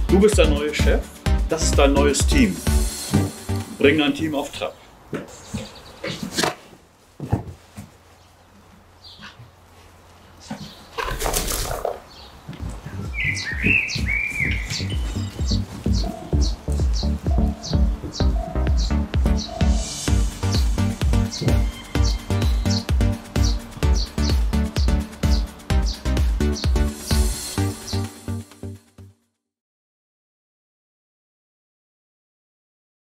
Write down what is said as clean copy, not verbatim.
Du bist der neue Chef, das ist dein neues Team. Bring dein Team auf Trab.